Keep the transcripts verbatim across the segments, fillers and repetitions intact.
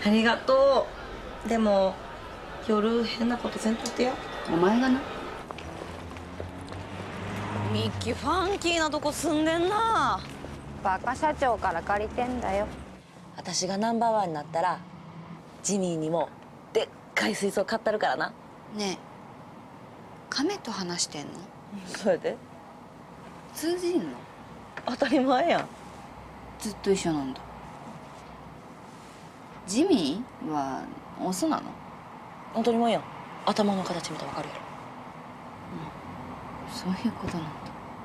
ありがとう。でも夜変なことせんとってや。 お前がな。 ミッキーファンキーなとこ住んでんな。 バカ社長から借りてんだよ。 私がナンバーワンになったらジミーにもでっかい水槽買ったるからな。 ねえ、亀と話してんの？ それで通じんの？ 当たり前やん。 ずっと一緒なんだ。ジミーはオスなの？ 当たり前やん。頭の形見たらわかるやろ。 うん、そういうことなんだ。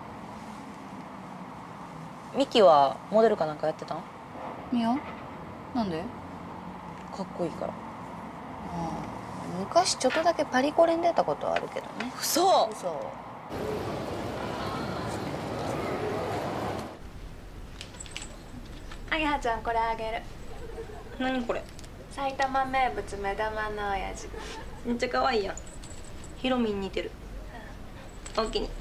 ミキはモデルかなんかやってたん？ いや、なんで？ かっこいいから。 ああ、昔ちょっとだけパリコレに出たことはあるけどね。 嘘。 嘘。 あげはちゃん、これあげる。 何これ？ 埼玉名物目玉の親父。 めっちゃ可愛いやん。ヒロミに似てる。おおきに。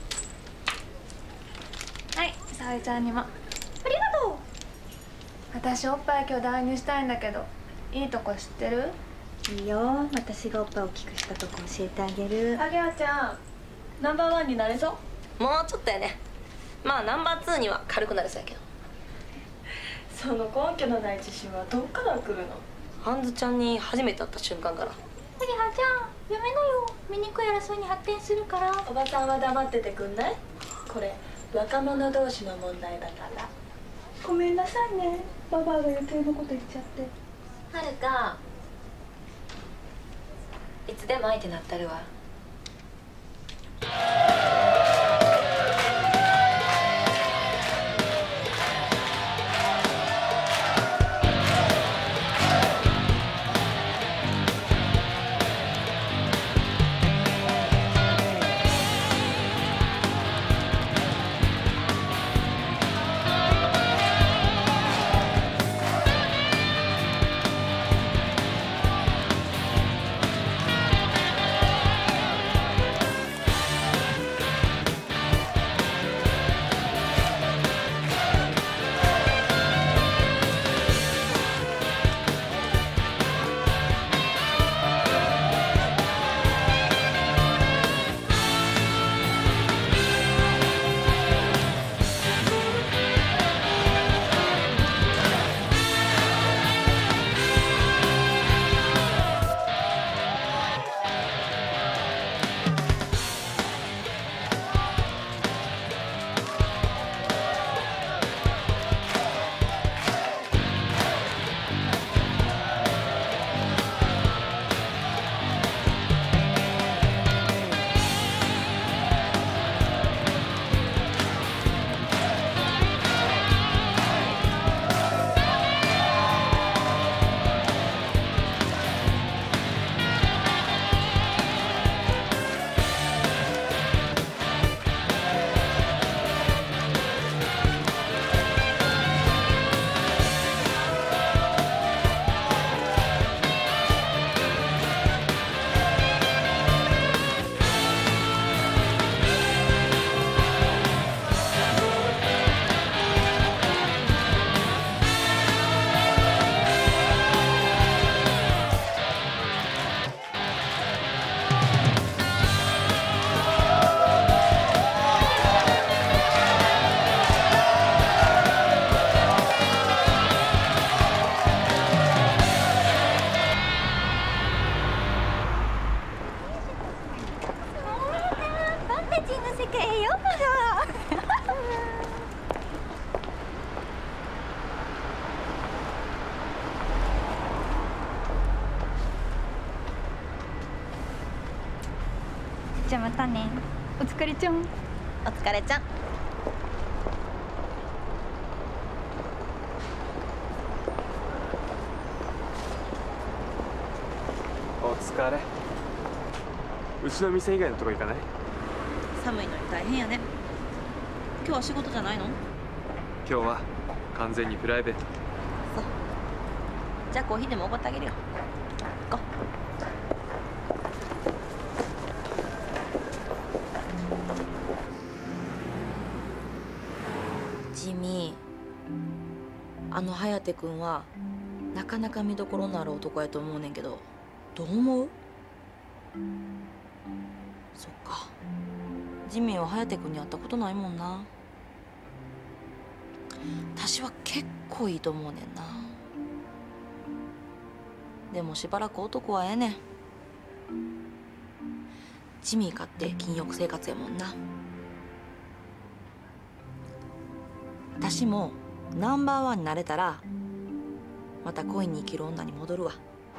はい、沙織ちゃんにも。ありがとう。私おっぱい今日代入したいんだけど、いいとこ知ってる？ いいよ、私がおっぱい大きくしたとこ教えてあげる。 あげはちゃん、ナンバーワンになれそう？ もうちょっとやね。まあナンバーツーには軽くなるそうやけど。 その根拠のない自信はどっから来るの？ ハンズちゃんに初めて会った瞬間から。 あげはちゃん、やめなよ。醜い争いに発展するから。 おばさんは黙っててくんない？これ若者同士の問題だから。ごめんなさいね、ババアが余計なこと言っちゃって。 はるか、いつでも相手なったるわ。 じゃあまたね。お疲れちゃん。 お疲れちゃん。 お疲れ。うちの店以外のとこ行かない？ 寒いのに大変やね。今日は仕事じゃないの？ 今日は完全にプライベート。 そう。じゃあコーヒーでもおごってあげるよ。行こう。ジミー、あの颯君はなかなか見どころのある男やと思うねんけど、どう思う？そっか、ジミーは颯君に会ったことないもんな。私は結構いいと思うねんな。でもしばらく男はええねん。ジミーかって禁欲生活やもんな。私もナンバーワンになれたらまた恋に生きる女に戻るわ。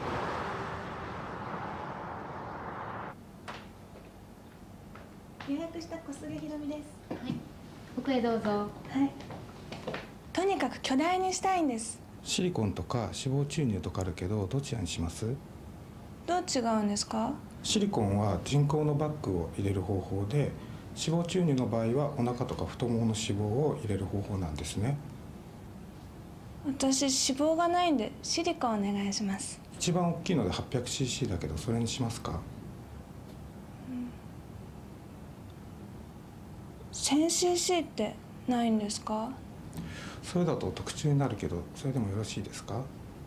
予約した小菅ひろみです。 はい、奥へどうぞ。 はい。とにかく巨大にしたいんです。 シリコンとか脂肪注入とかあるけど、どちらにします？ どう違うんですか？ シリコンは人工のバッグを入れる方法で、脂肪注入の場合はお腹とか太ももの脂肪を入れる方法なんですね。 私脂肪がないんでシリコンお願いします。 一番大きいので はっぴゃくシーシー だけど、それにしますか？ うん、せんシーシー ってないんですか？ それだと特注になるけど、それでもよろしいですか？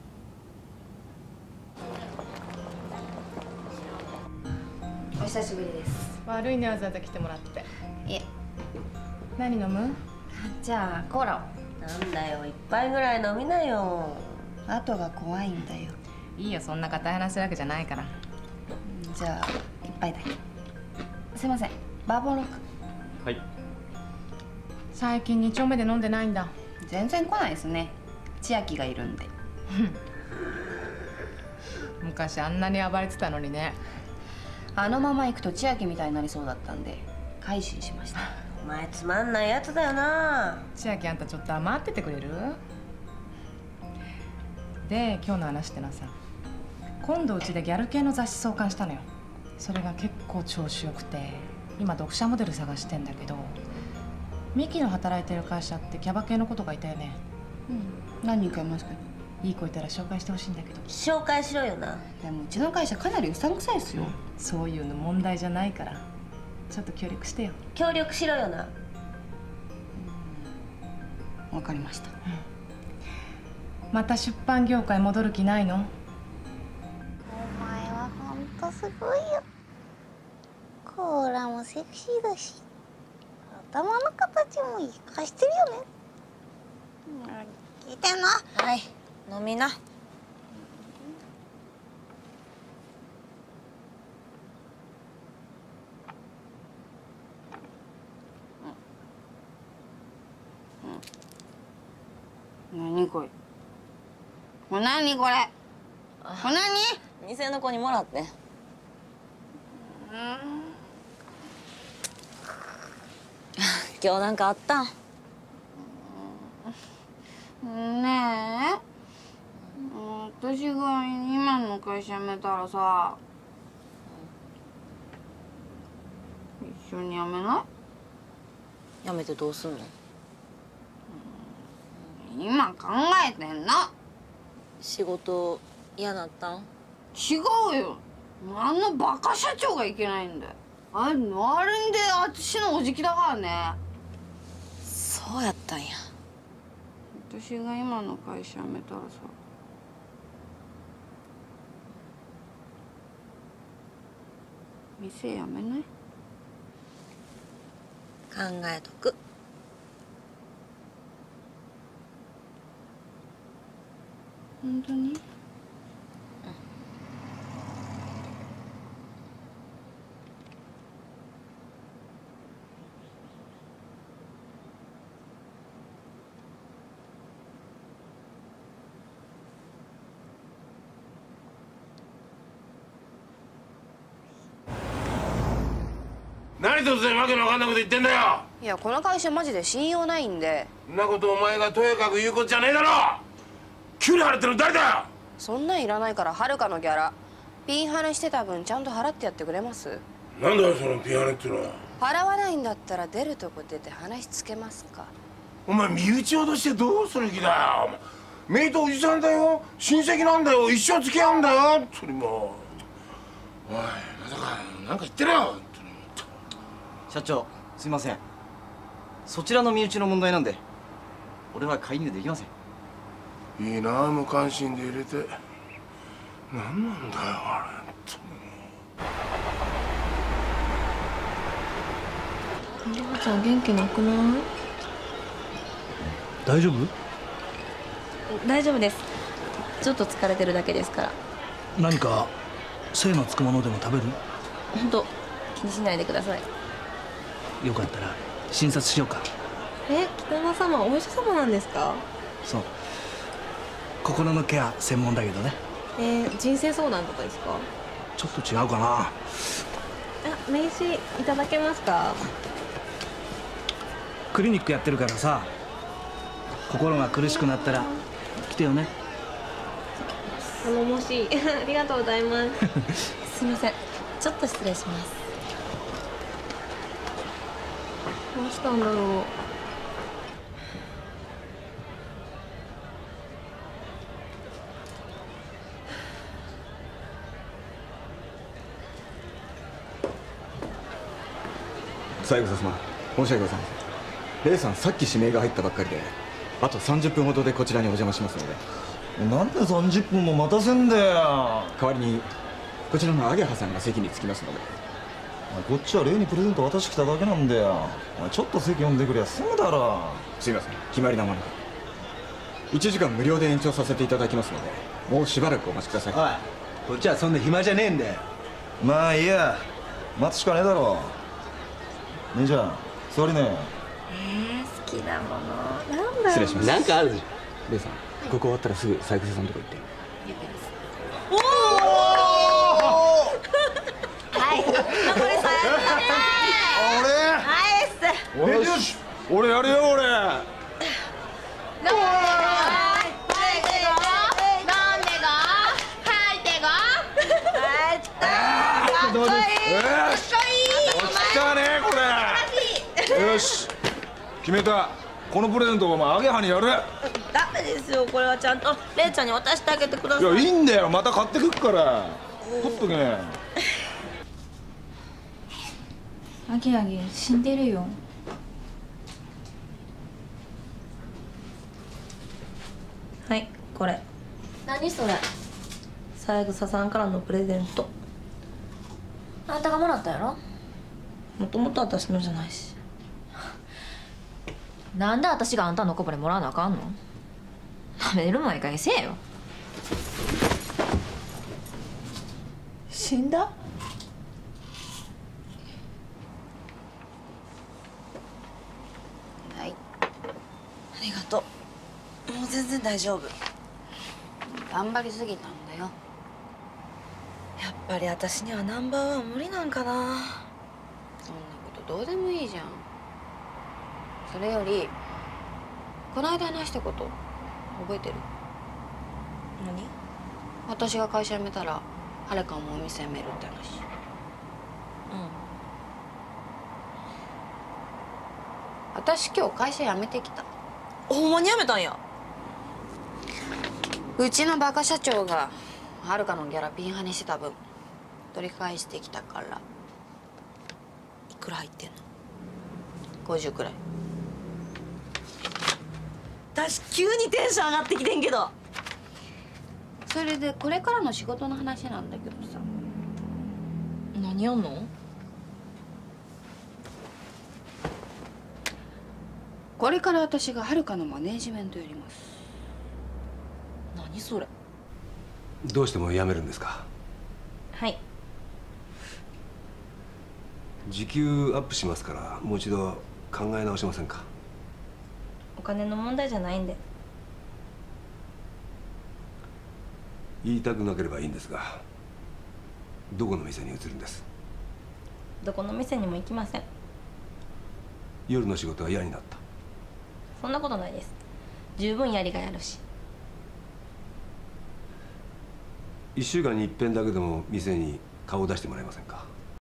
お久しぶりです。 悪いね、わざわざ来てもらって。 いえ。 何飲む？ じゃあコーラを。 なんだよ、一杯ぐらい飲みなよ。 後が怖いんだよ。 いいよ、そんな硬い話するわけじゃないから。 じゃあ一杯だけ。すいません、バーボンロック。 はい。 最近に丁目で飲んでないんだ。 全然来ないですね。千秋がいるんで。 昔あんなに暴れてたのにね。 あのまま行くと千秋みたいになりそうだったんで改心しました。 お前つまんないやつだよな。 千秋、あんたちょっと黙っててくれる？で、今日の話ってのはさ、今度うちでギャル系の雑誌創刊したのよ。それが結構調子よくて、今読者モデル探してんだけど、ミキの働いてる会社ってキャバ系の子とかいたよね。 うん、何人かいますけど。 いい子いたら紹介してほしいんだけど。 紹介しろよな。 でもうちの会社かなりうさんくさいですよ。 そういうの問題じゃないから、ちょっと協力してよ。 協力しろよな。 わかりました。うん、 また出版業界戻る気ないの？ お前はほんとすごいよ。コーラもセクシーだし、頭の形も生かしてるよね。うん、聞いてんの？ はい、飲みな。何これ。これ何これ。これ何？ 店の子にもらって。今日なんかあったん？ ねえ、私が今の会社辞めたらさ、一緒に辞めない？ やめてどうすんの？ 今考えてんの。 仕事嫌だったん？ 違うよ。あのバカ社長がいけないんだよ。あれ、あれんで私のおじきだからね。 そうやったんや。 私が今の会社辞めたらさ、店辞めない？ 考えとく。 本当に？ 何突然わけのわかんないこと言ってんだよ。 いや、この会社マジで信用ないんで。 そんなことお前がとやかく言うことじゃねえだろ。給料払ってるの誰だよ。 そんなんいらないから、はるかのギャラピンハネしてた分ちゃんと払ってやってくれます？ なんだよそのピンハネってのは。 払わないんだったら出るとこ出て話つけますか？ お前身内脅してどうする気だよ。メイとおじさんだよ、親戚なんだよ、一生付き合うんだよ。それもおい、まさかなんか言ってるよ。 社長、すいません。そちらの身内の問題なんで俺は介入できません。 いいなあ、無関心で入れて。何なんだよあれ。 りょうちゃん元気なくない？ 大丈夫？ 大丈夫です。ちょっと疲れてるだけですから。 何か精のつくものでも食べる？ 本当気にしないでください。 よかったら診察しようか。 え、北川様お医者様なんですか？ そう、心のケア専門だけどね。 えー、人生相談とかですか？ ちょっと違うかな。 あ、名刺いただけますか？ クリニックやってるからさ、心が苦しくなったら来てよね。 頼もしいありがとうございますすみません、ちょっと失礼します。どうしたんだろう。 三枝様、申し訳ございません。レイさん、さっき指名が入ったばっかりで、あとさんじゅっぷんほどでこちらにお邪魔しますので。 なんでさんじゅっぷんも待たせんだよ。 代わりにこちらのアゲハさんが席に着きますので。 こっちは例にプレゼント渡してきただけなんだよ。ちょっと席読んでくりゃ済むだろ。 すいません、決まりなものでいちじかん無料で延長させていただきますので、もうしばらくお待ちください。 おい、こっちはそんな暇じゃねえんだよ。まあいいや、待つしかねえだろ。姉ちゃん、座りね。 えー、好きなものなんだろう。 失礼します。 なんかあるじゃん。 レイさん、ここ終わったらすぐ三枝さんのとこ行って。 おおはい、残りさん俺よし、俺やるよ俺。よし、決めた。このプレゼントをお前アゲハにやる。 ダメですよ、これはちゃんとレイちゃんに渡してあげてください。 いや、いいんだよ、また買ってくっから取っとけ。 アゲアゲ死んでるよ。 はい、これ何それ？ 三枝さんからのプレゼント。 あんたがもらったやろ？ もともと私のじゃないし。 なんで私があんたのこぼれもらわなあかんの？食べる前からせえよ。 死んだ？ はい、ありがとう。もう全然大丈夫。 頑張りすぎたんだよ。 やっぱり私にはナンバーワン無理なんかな。 そんなことどうでもいいじゃん。それよりこの間話したこと覚えてる？ 何？ 私が会社辞めたらはるかもお店辞めるって話。 うん。 私今日会社辞めてきた。 ほんまに辞めたんや。 うちのバカ社長がはるかのギャラピン派にしてた分取り返してきたから。 いくら入ってんの？ ごじゅうくらい。 私急にテンション上がってきてんけど。 それでこれからの仕事の話なんだけどさ。 何やんの？ これから私がはるかのマネージメントやります。 何それ？ どうしても辞めるんですか？ はい。 時給アップしますからもう一度考え直しませんか？ お金の問題じゃないんで。 言いたくなければいいんですが、どこの店に移るんです？ どこの店にも行きません。 夜の仕事は嫌になった？ そんなことないです。十分やりがいあるし。 一週間に一遍だけでも店に顔を出してもらえませんか？